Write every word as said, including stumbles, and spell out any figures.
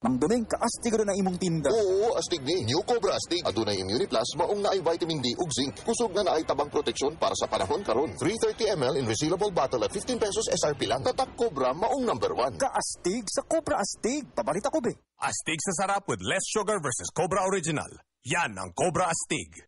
Mang Dumeng, kaastig rin ang imong tinda. Oo, astig ni. New Cobra Astig. Adunay Immuniplus, maong naay vitamin D ug zinc. Kusog nga naay tabang proteksyon para sa panahon karon. three hundred thirty milliliters in resealable bottle at fifteen pesos S R P lang. Tatak Cobra, maong number one. Kaastig sa Cobra Astig. Pabalita ko be. Astig sa sarap with less sugar versus Cobra Original. Yan ang Cobra Astig.